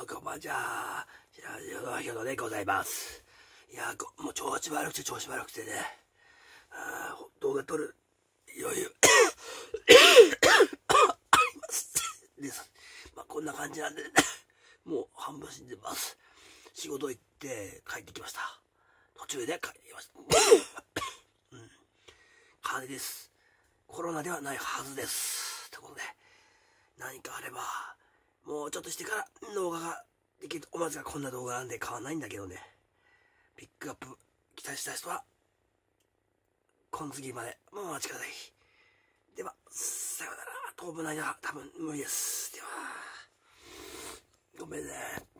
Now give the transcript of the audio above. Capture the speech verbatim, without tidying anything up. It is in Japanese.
こんばんちは。ひろでございます。いやー、もう調子悪くて調子悪くてね。あ動画撮る余裕ありますです。まあこんな感じなんで、ね、もう半分死んでます。仕事行って帰ってきました。途中で帰ってきました。うん。風邪です。コロナではないはずです。ということで、何かあれば、もうちょっとしてから動画ができると思いますが、こんな動画なんで変わんないんだけどね。ピックアップ期待した人は、今次までもうお待ちください。では、さようなら。当分の間は多分無理です。では、ごめんね。